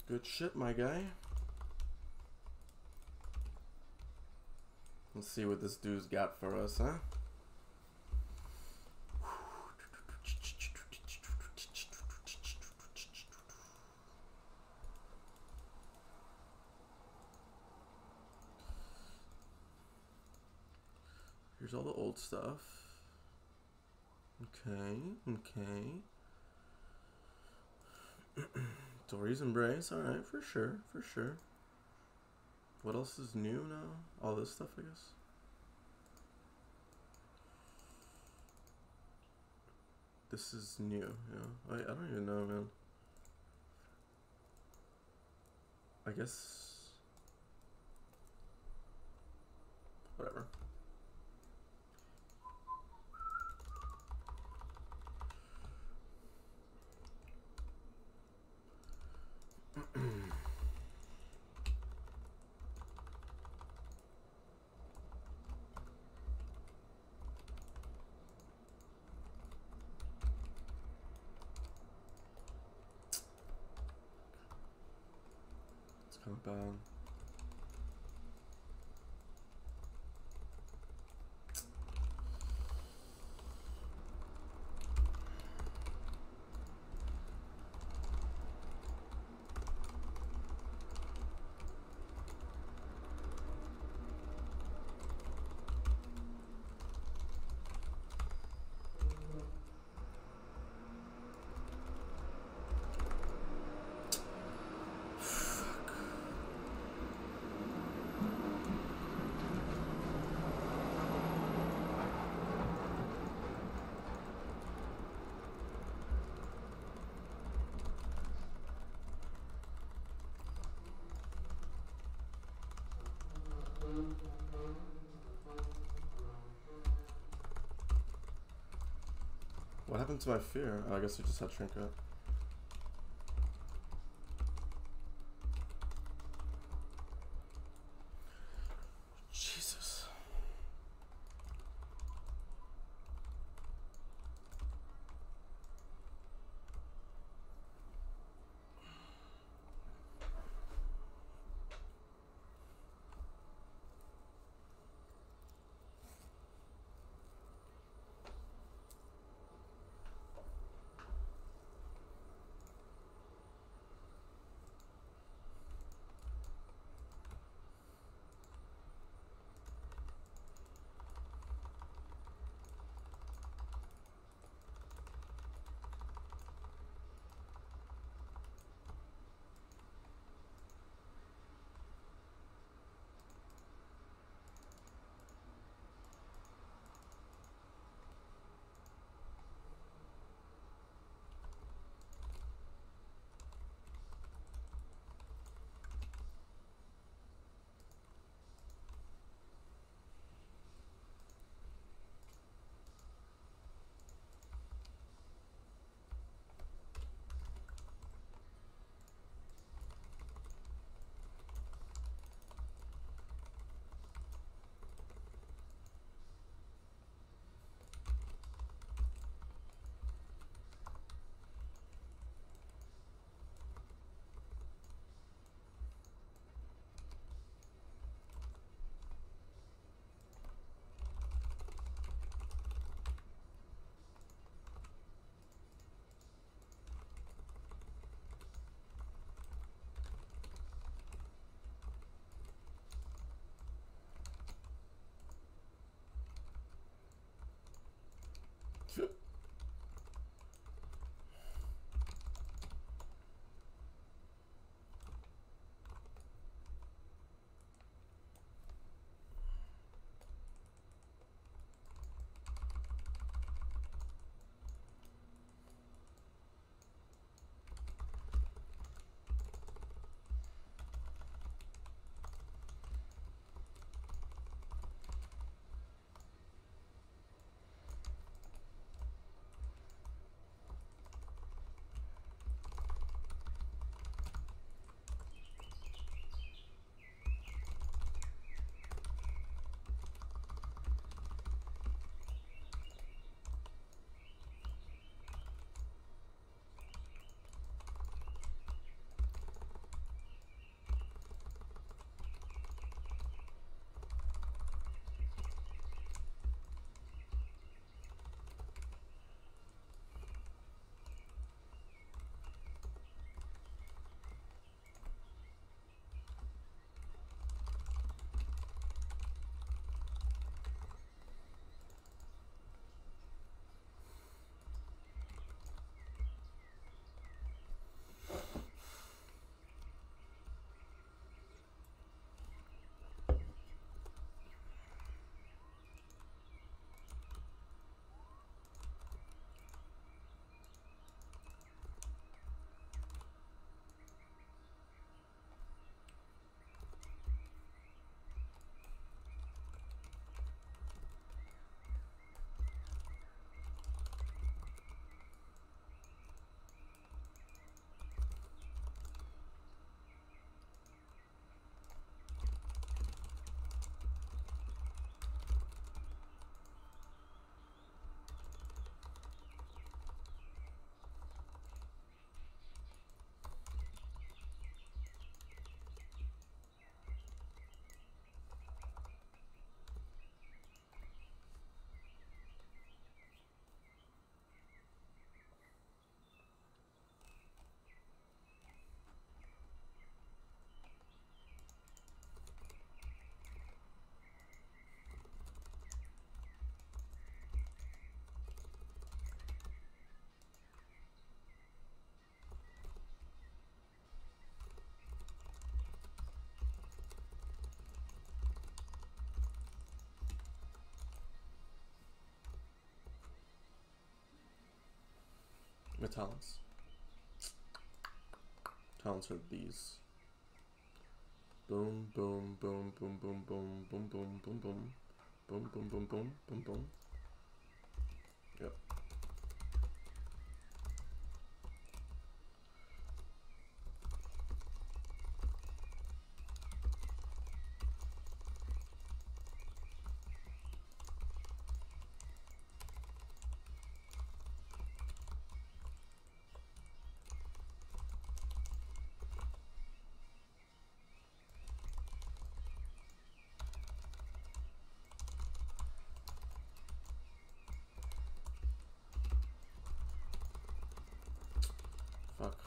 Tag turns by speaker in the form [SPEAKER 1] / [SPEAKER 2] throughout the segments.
[SPEAKER 1] Good shit, my guy. Let's see what this dude's got for us, huh? Here's all the old stuff. Okay, okay. Dory's Embrace, alright, for sure, for sure. What else is new now? All this stuff, I guess. This is new, yeah. I don't even know, man. I guess... whatever. It's kind of bad. What happened to my fear? Oh, I guess we just had Trinket. Jesus. My talents. Talents are these. Boom, boom, boom, boom, boom, boom, boom, boom, boom, boom, boom, boom, boom, boom, boom, boom. Yep. Fuck.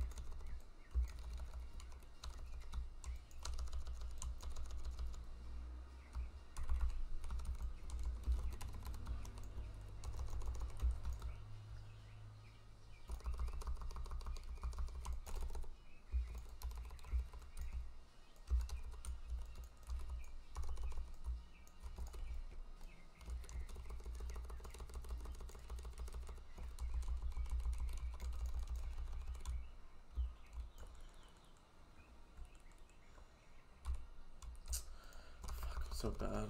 [SPEAKER 1] So bad.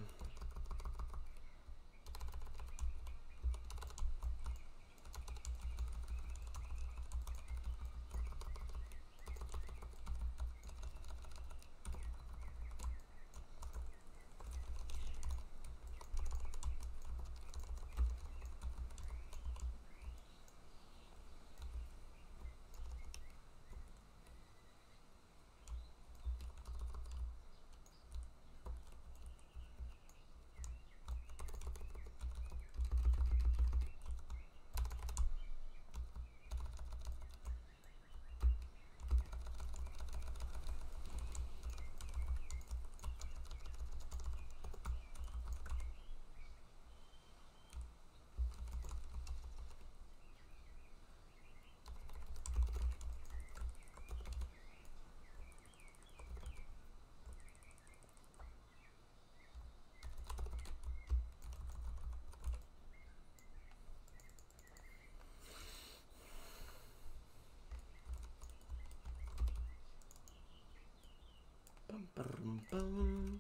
[SPEAKER 1] Bum, bum, bum.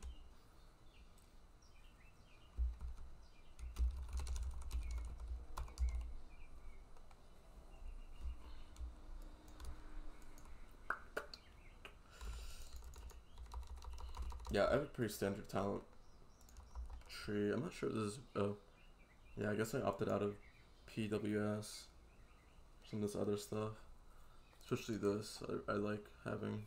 [SPEAKER 1] Yeah, I have a pretty standard talent tree. I'm not sure this is. Oh, yeah. I guess I opted out of PWS. Some of this other stuff, especially this. I like having.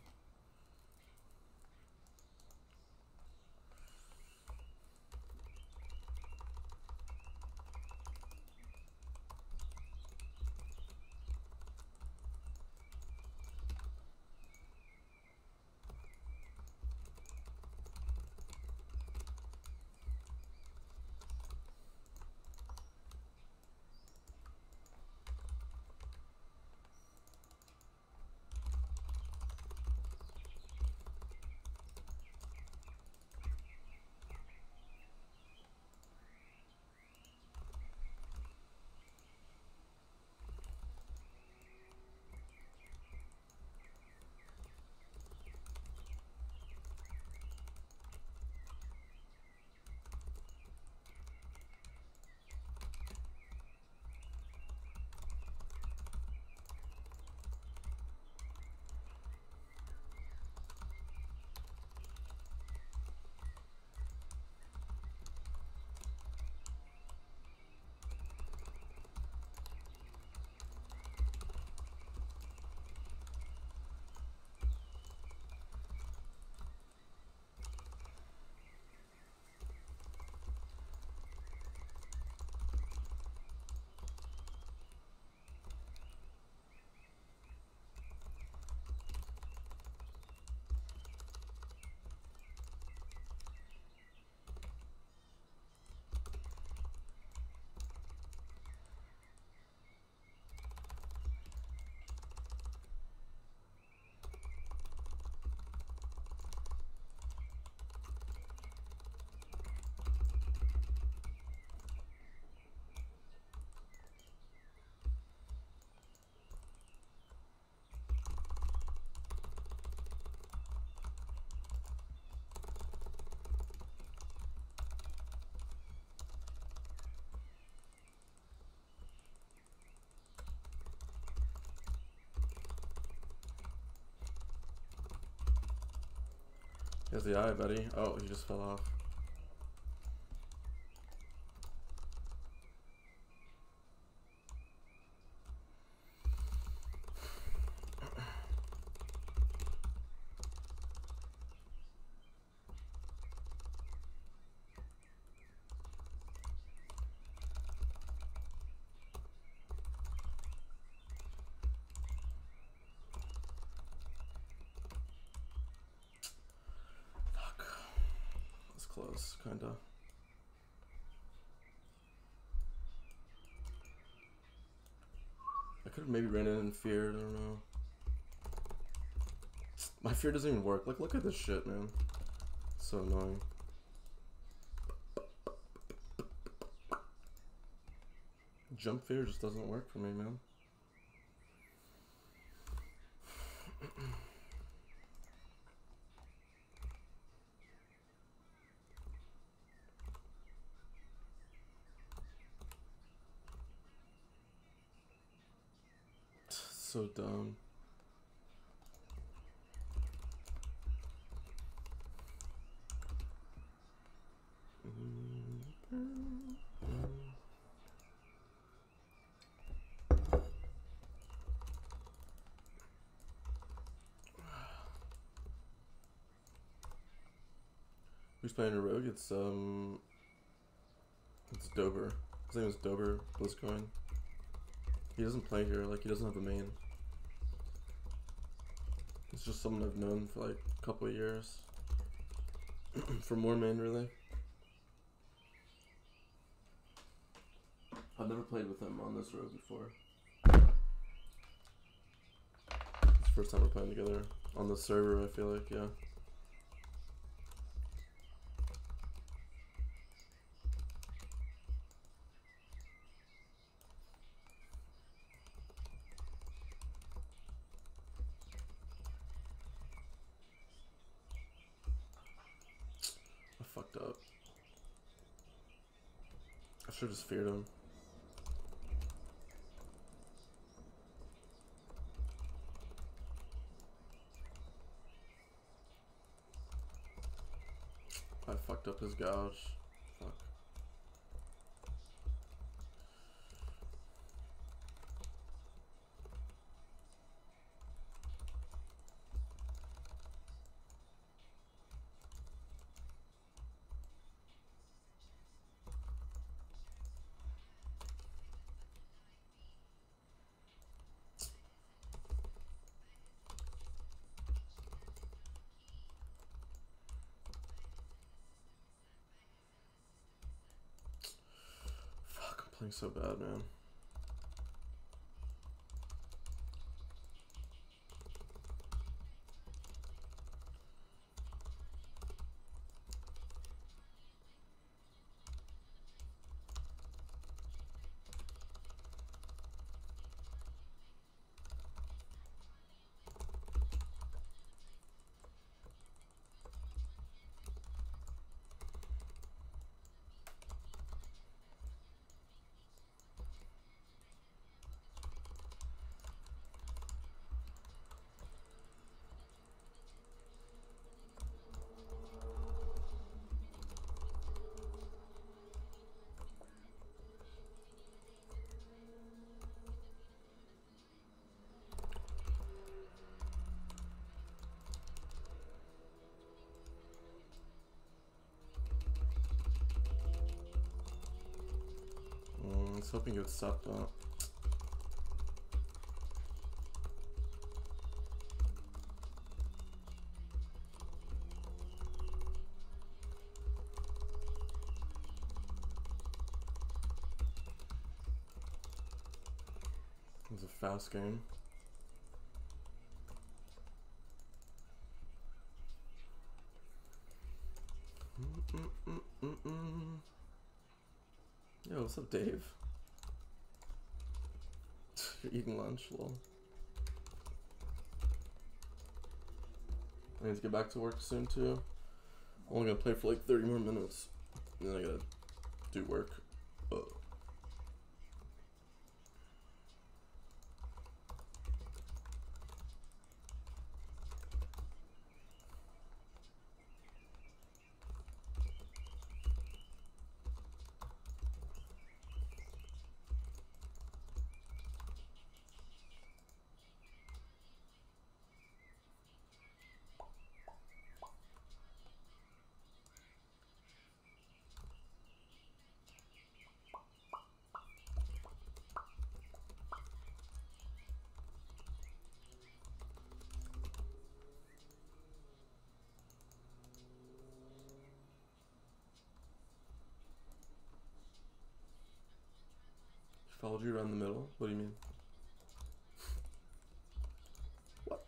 [SPEAKER 1] Here's the eye, buddy. Oh, he just fell off. Close, kinda. I could have maybe ran it in fear, I don't know. My fear doesn't even work. Like, look at this shit, man. So annoying. Jump fear just doesn't work for me, man. So dumb. Who's playing a rogue? It's Dober. His name is Dober Blizzcoin. He doesn't play here, like he doesn't have a main. It's just someone I've known for like a couple of years. For more main, really. I've never played with him on this road before. It's the first time we're playing together on the server, I feel like, yeah. I fucked up. I should've just feared him. I fucked up his gouge. Fuck. Playing so bad, man. I was hoping you would stop that. It was a fast game. Yo, what's up, Dave? You're eating lunch, lol. I need to get back to work soon too. I'm only gonna play for like 30 more minutes, and then I gotta do work. Followed you around the middle? What do you mean? What?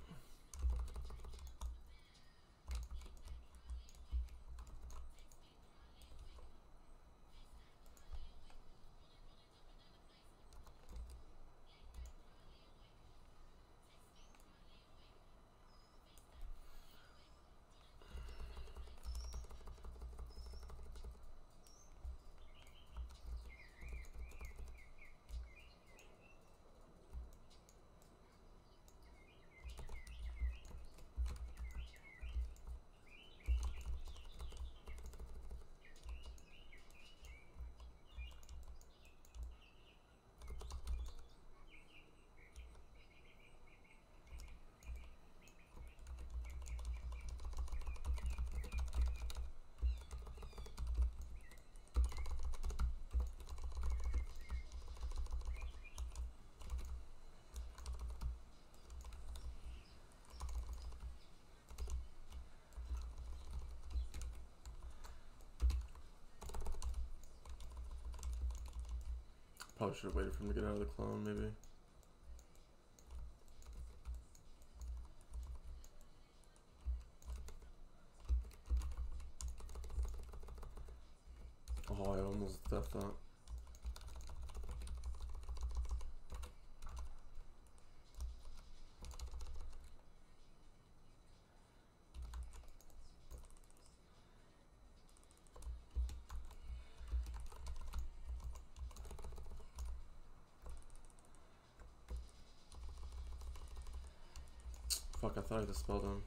[SPEAKER 1] Probably should have waited for him to get out of the clone, maybe. Oh, I almost death that. Fuck, I thought I dispelled him.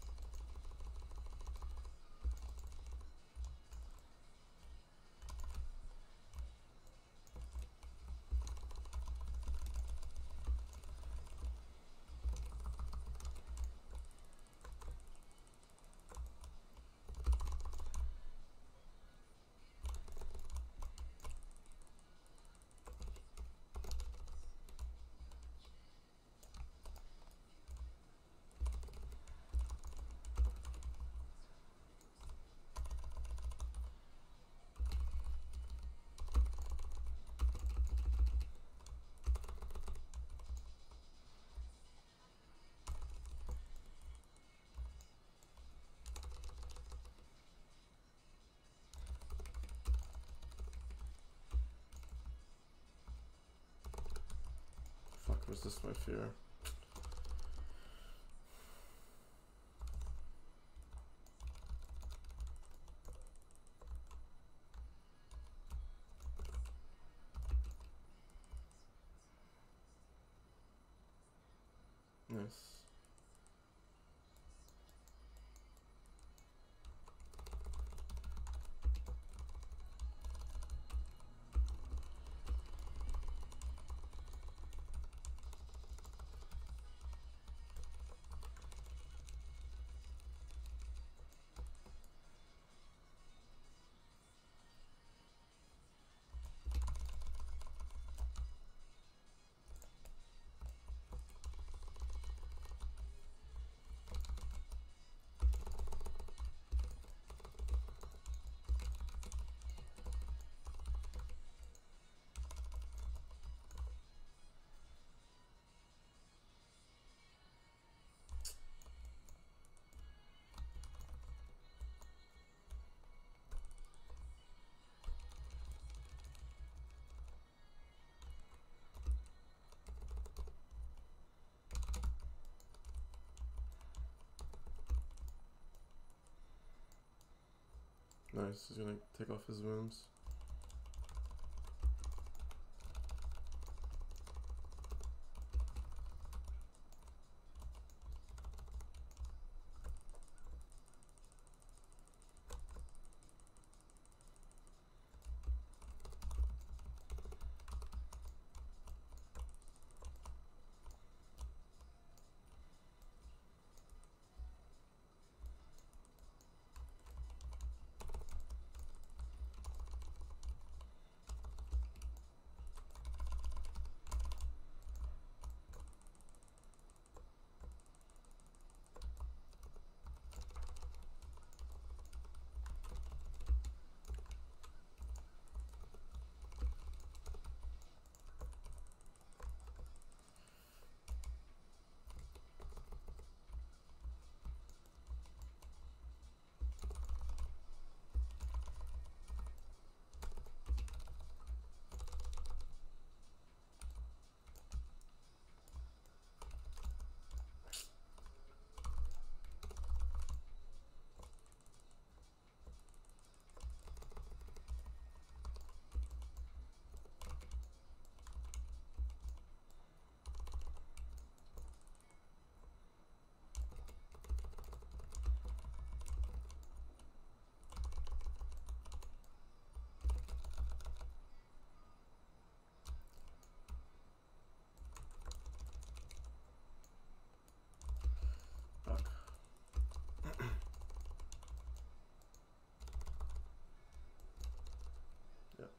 [SPEAKER 1] Fuck, resist my fear. Nice. Nice, he's gonna take off his wounds.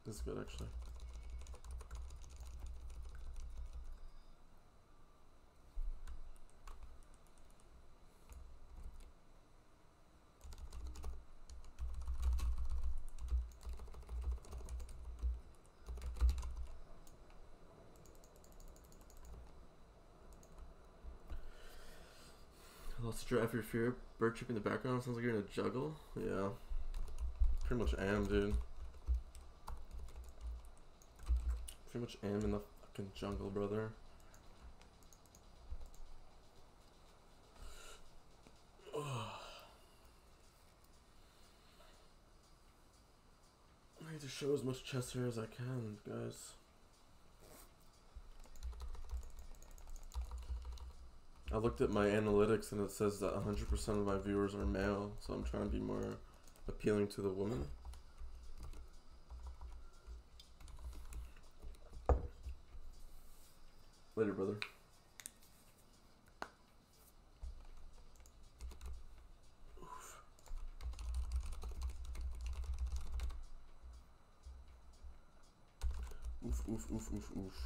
[SPEAKER 1] This is good actually. Lost to drive your fear. Bird chip in the background. Sounds like you're in a juggle. Yeah. Pretty much am, dude. Pretty much am in the fucking jungle, brother. Ugh. I need to show as much chest hair as I can, guys. I looked at my analytics and it says that 100% of my viewers are male, so I'm trying to be more appealing to the woman. Later, brother. Oof, oof, oof, oof, oof.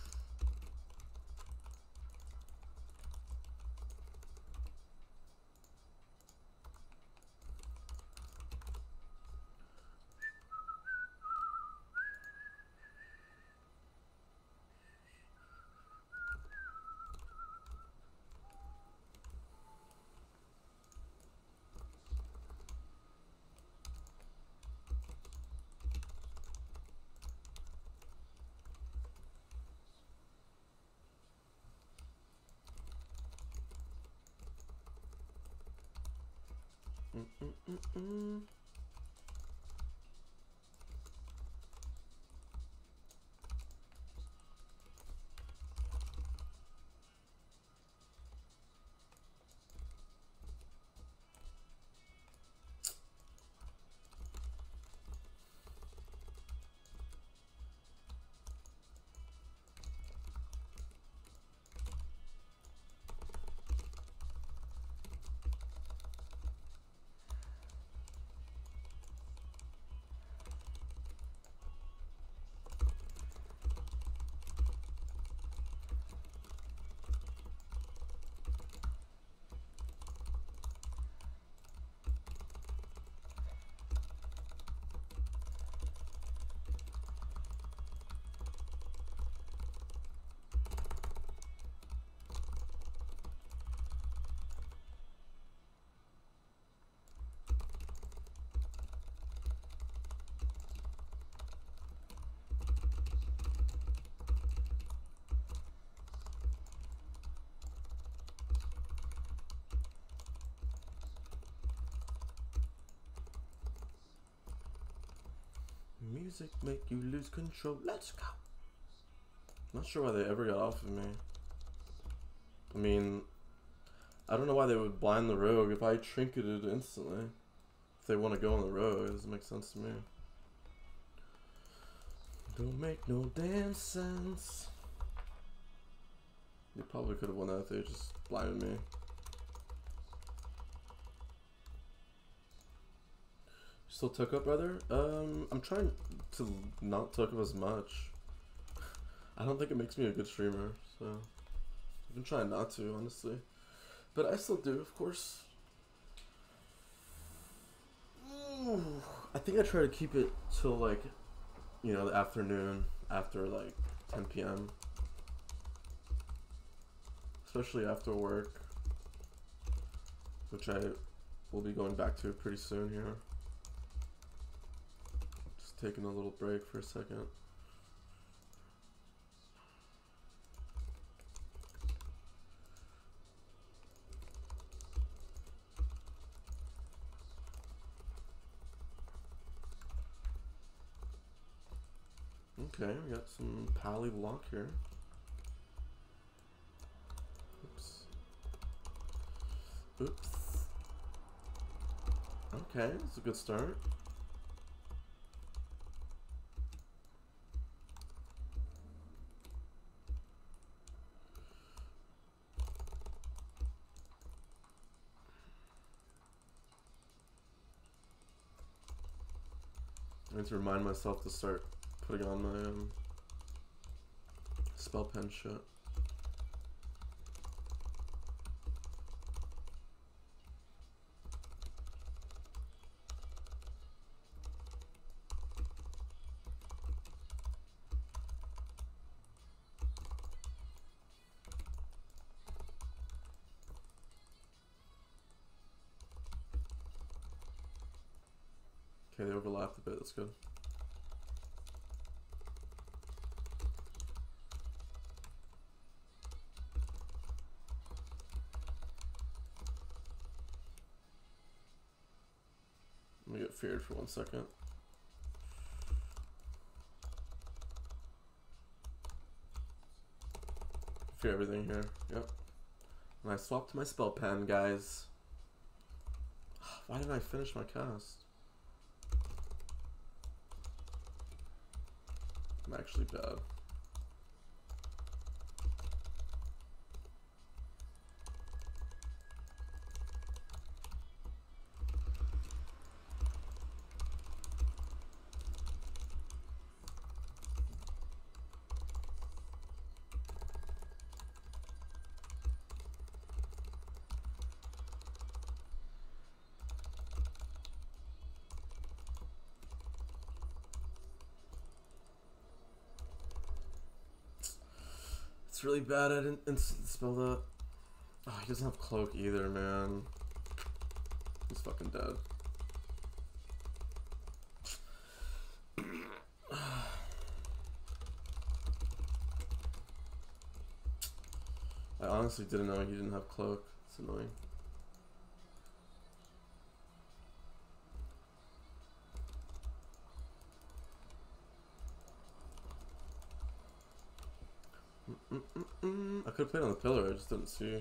[SPEAKER 1] Music make you lose control. Let's go. Not sure why they ever got off of me. I mean, I don't know why they would blind the rogue if I trinketed instantly. If they want to go on the rogue, it doesn't make sense to me. Don't make no damn sense. They probably could have won that if they just blinded me. Still took up, brother? I'm trying to not took up as much. I don't think it makes me a good streamer, so I've been trying not to, honestly. But I still do, of course. I think I try to keep it till like, you know, the afternoon after like 10 p.m. Especially after work, which I will be going back to pretty soon here. Taking a little break for a second. Okay, we got some Pally Lock here. Oops. Oops. Okay, that's a good start. I need to remind myself to start putting on my spell pen shit. Okay, they overlapped a bit, that's good. Let me get feared for 1 second. Fear everything here, yep. And I swapped to my spell pen, guys. Why didn't I finish my cast? I'm actually bad. It's really bad. I didn't instant spell that. Oh, he doesn't have cloak either, man. He's fucking dead. I honestly didn't know he didn't have cloak. It's annoying. I could have played on the pillar, I just didn't see.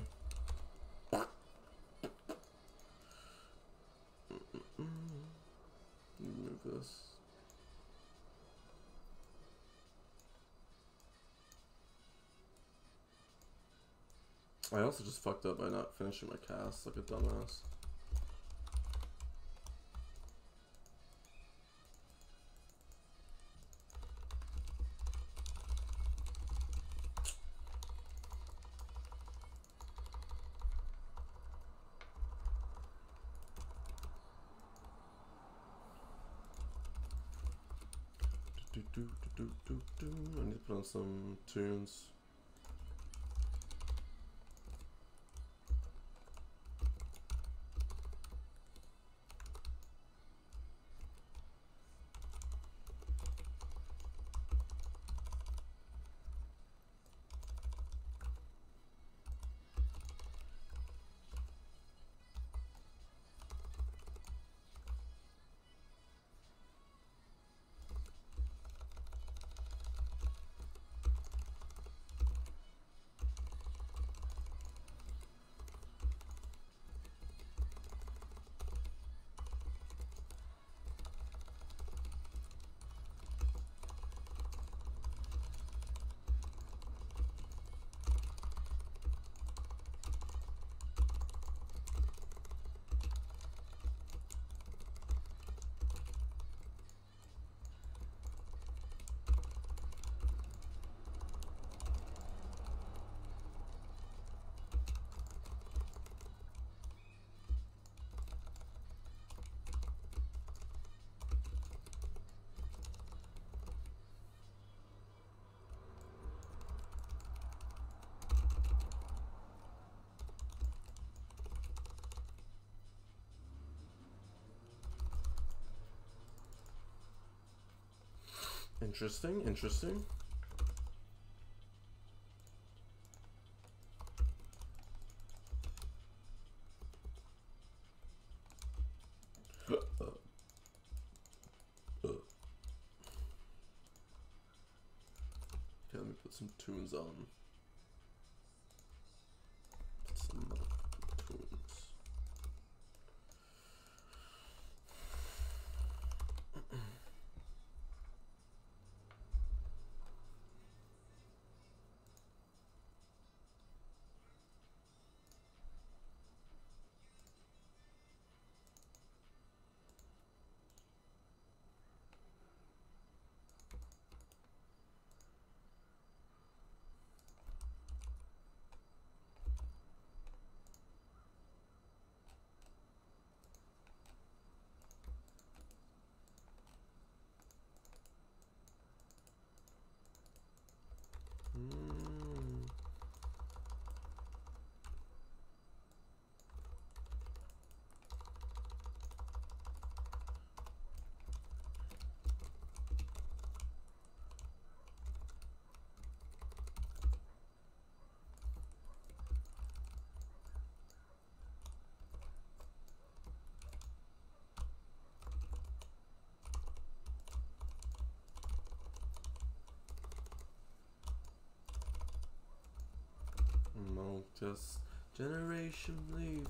[SPEAKER 1] Move this. I also just fucked up by not finishing my cast like a dumbass. I need to put on some tunes. Interesting, interesting. Okay, let me put some tunes on. Put some motherfucking tunes. Mm. No, just generation leave.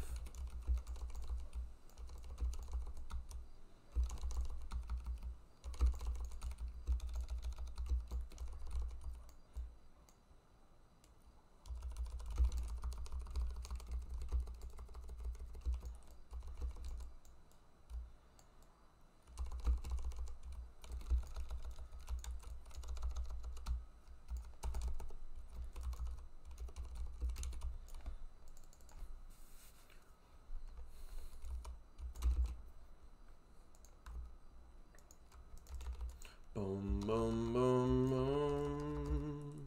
[SPEAKER 1] Boom, boom, boom, boom.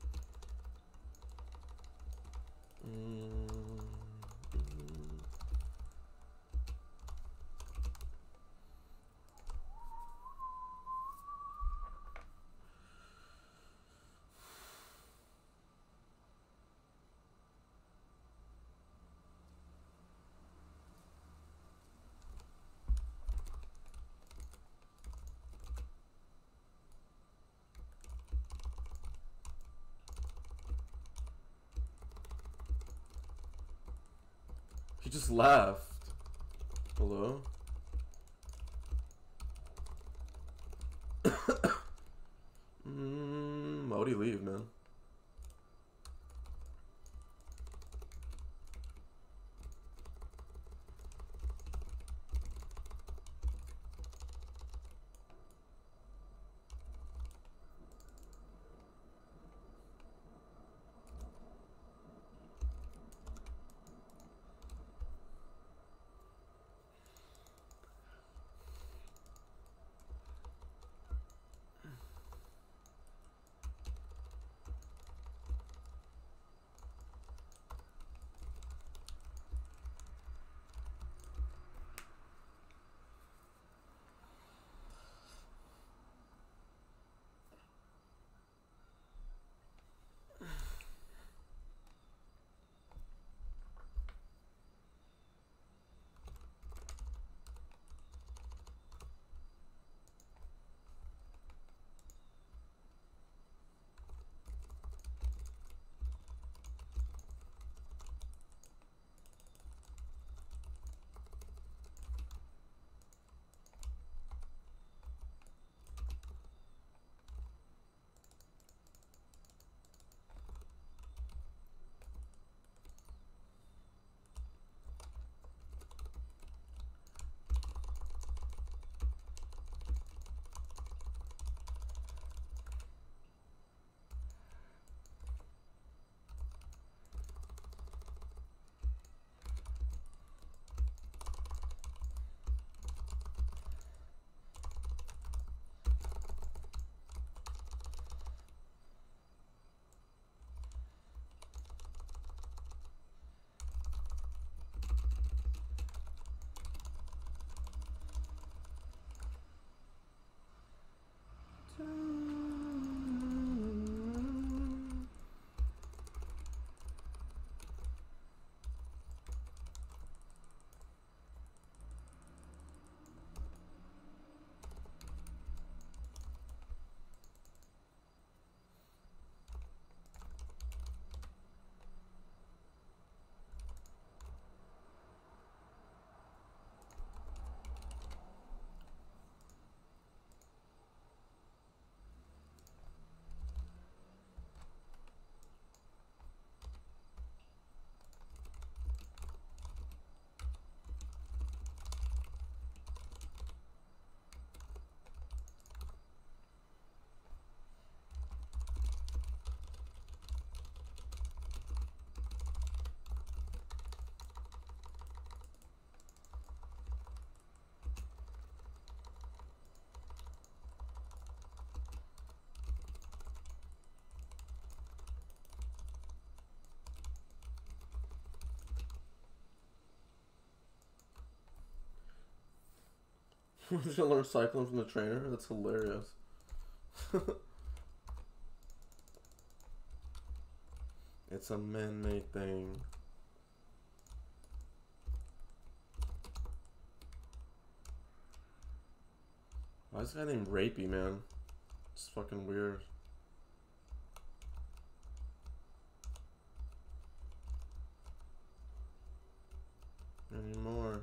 [SPEAKER 1] He just laughed. Hello? Why would he leave, man? We're just gonna learn cycling from the trainer? That's hilarious. It's a man-made thing. Why is this guy named Rapey, man? It's fucking weird. Any more?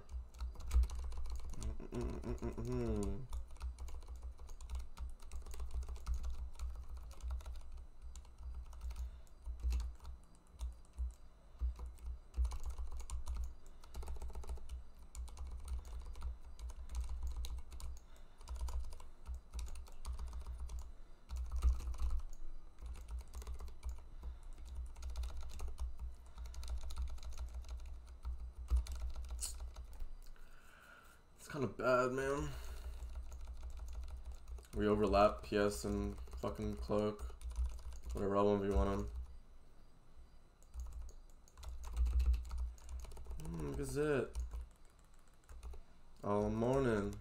[SPEAKER 1] Kind of bad, man. We overlap PS and fucking Cloak. Whatever, I'll 1v1 him. Gazette. All morning.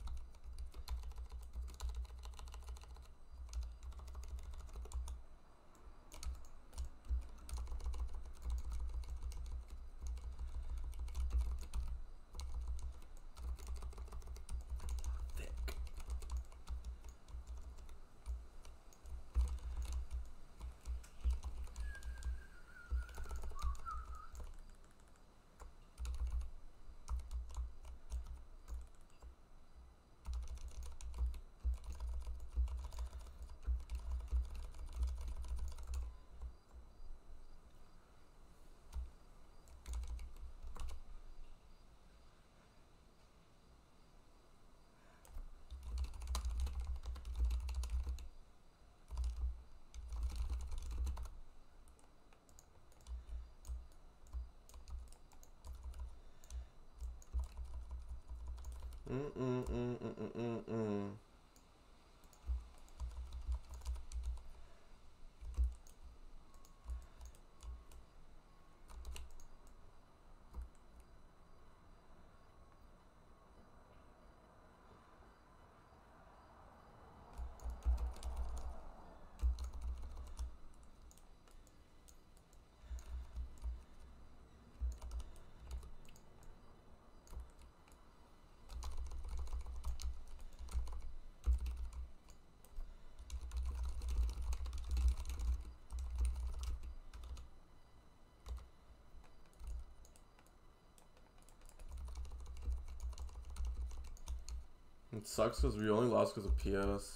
[SPEAKER 1] It sucks because we only lost because of PS.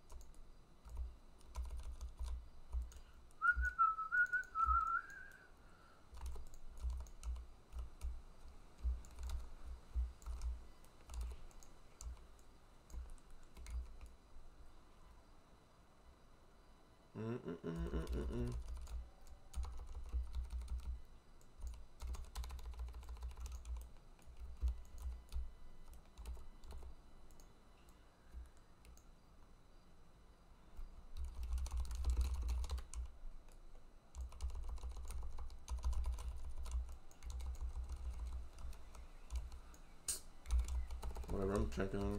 [SPEAKER 1] Whatever, I'm checking.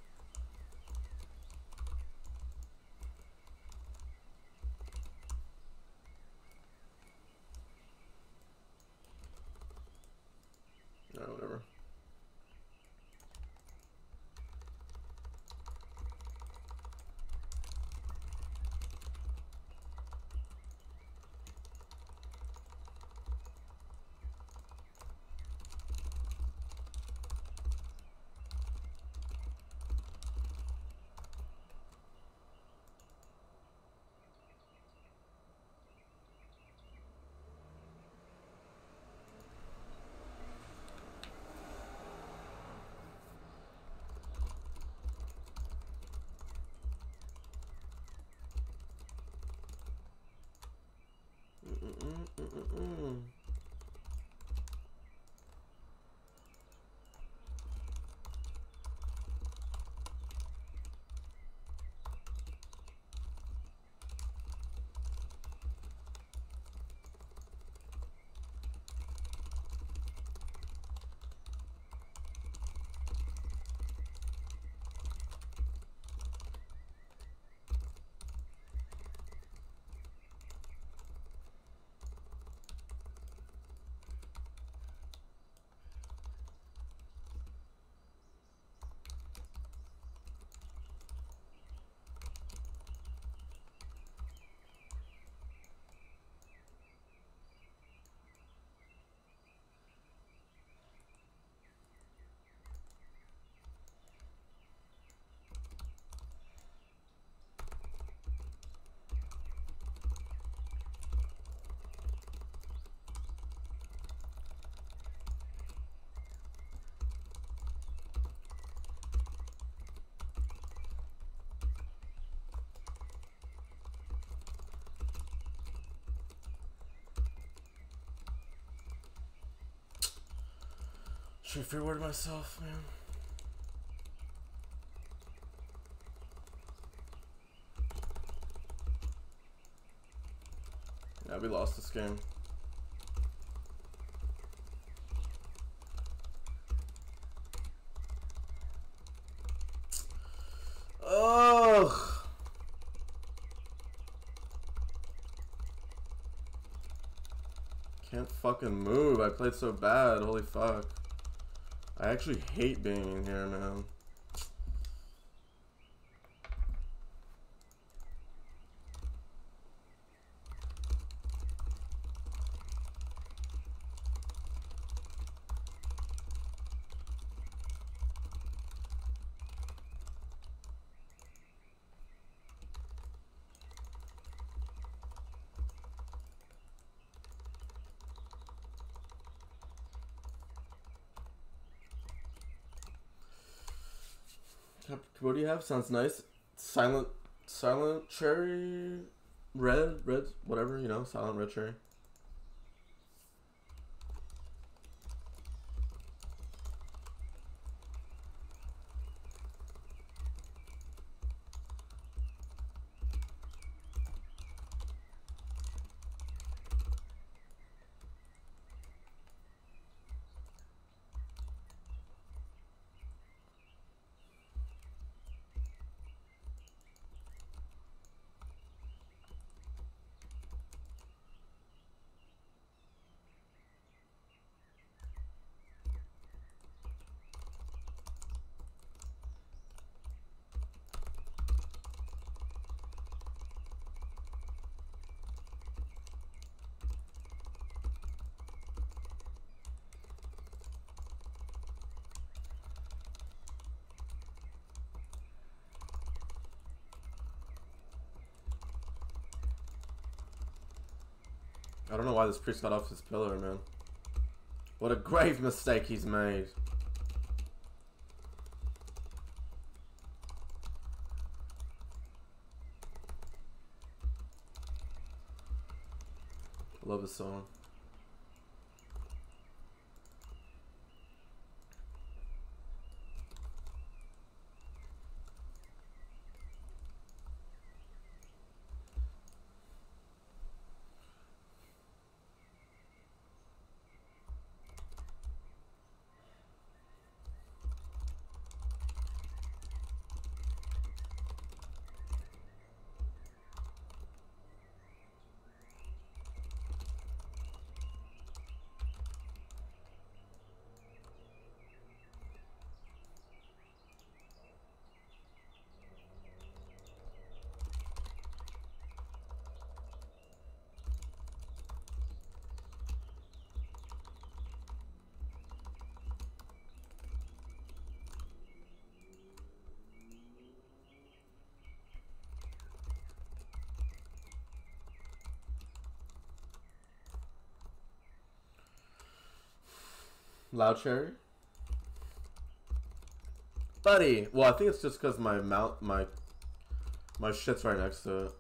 [SPEAKER 1] Yeah, whatever. Should I free word myself, man? Yeah, we lost this game. Ugh. Can't fucking move. I played so bad. Holy fuck. I actually hate being in here, man. What do you have? Sounds nice. Silent cherry, red, whatever, you know, silent red cherry. I don't know why this priest got off his pillar, man. What a grave mistake he's made. Love his song. Loud cherry? Buddy! Well, I think it's just because my mouth, my shit's right next to it.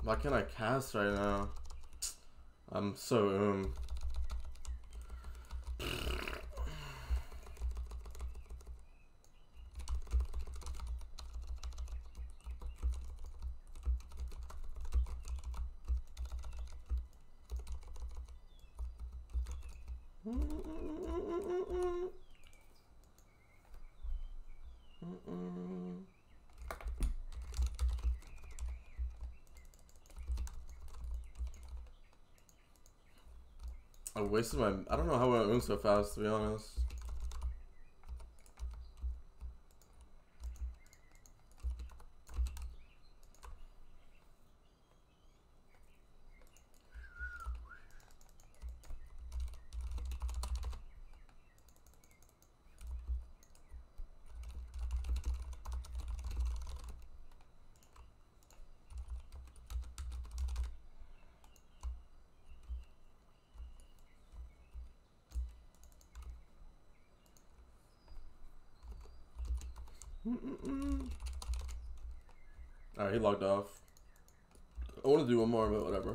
[SPEAKER 1] Why can't I cast right now? I'm so I wasted my. I don't know how I went so fast, to be honest. Alright, he logged off. I want to do one more, but whatever.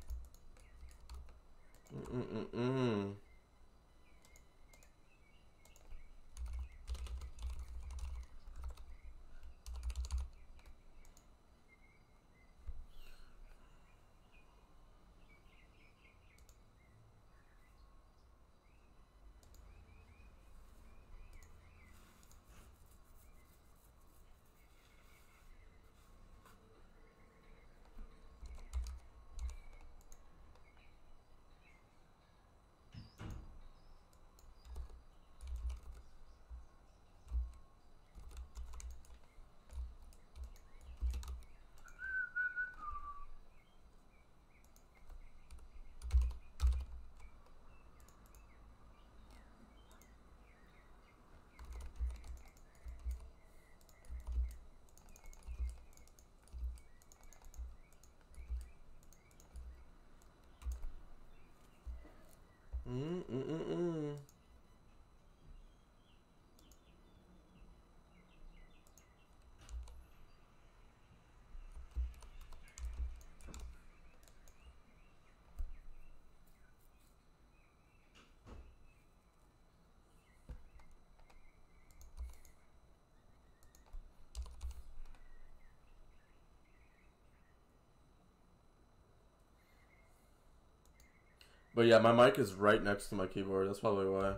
[SPEAKER 1] But yeah, my mic is right next to my keyboard. That's probably why.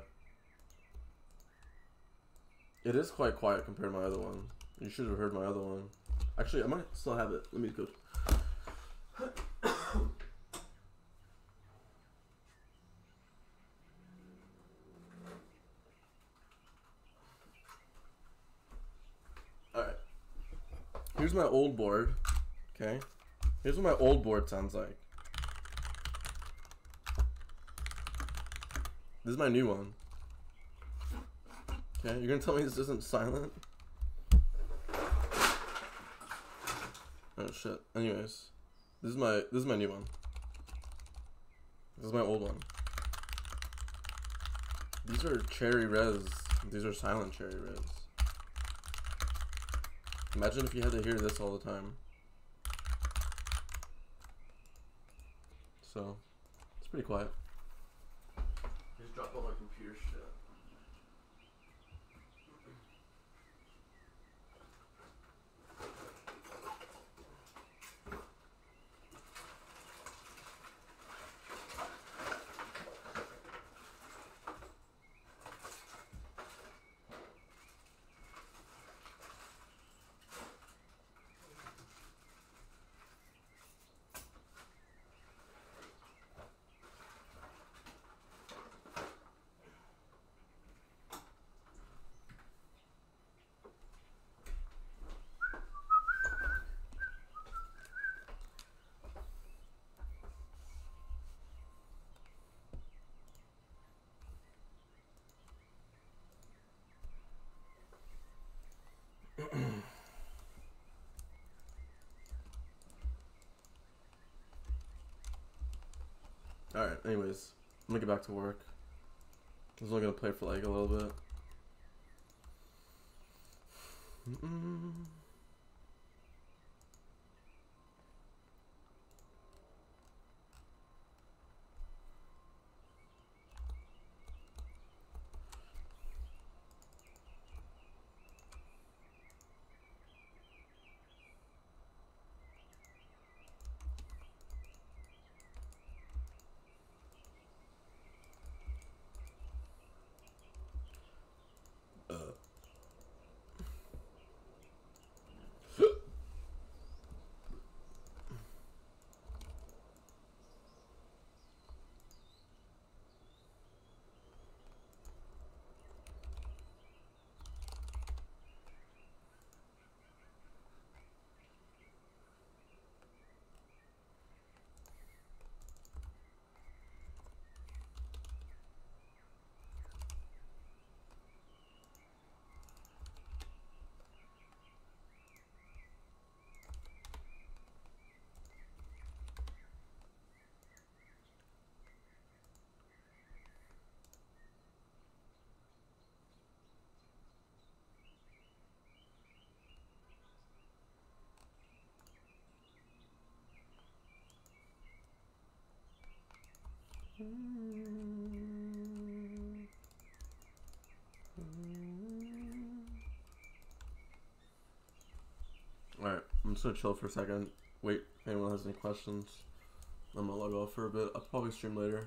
[SPEAKER 1] It is quite quiet compared to my other one. You should have heard my other one. Actually, I might still have it. Let me go. Alright. Here's my old board. Okay. Here's what my old board sounds like. This is my new one. Okay, you're gonna tell me this isn't silent? Oh shit. Anyways, this is my new one. This is my old one. These are cherry res. These are silent cherry res. Imagine if you had to hear this all the time. So, it's pretty quiet. Just drop all my computer shit. Alright, anyways, I'm gonna get back to work. I was only gonna play for like a little bit. Alright, I'm just gonna chill for a second. Wait if anyone has any questions. I'm gonna log off for a bit. I'll probably stream later.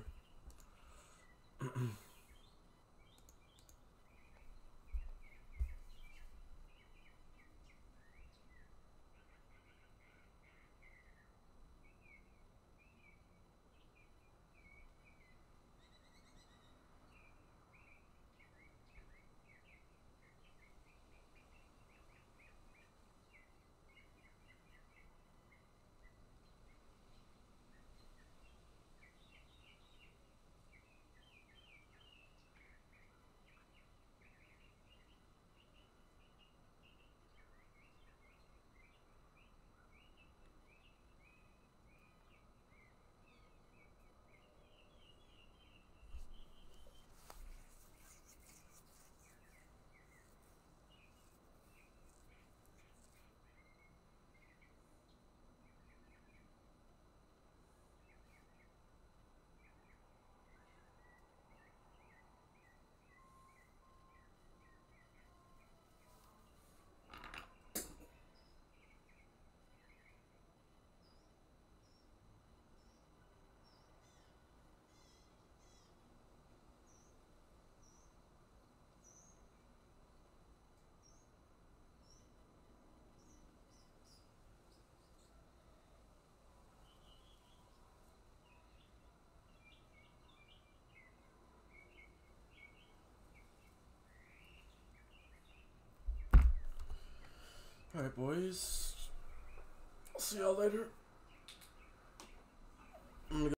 [SPEAKER 1] Alright, boys. I'll see y'all later.